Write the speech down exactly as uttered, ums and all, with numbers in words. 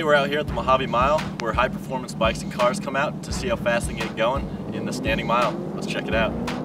Currently we're out here at the Mojave Mile where high performance bikes and cars come out to see how fast they can get going in the standing mile. Let's check it out.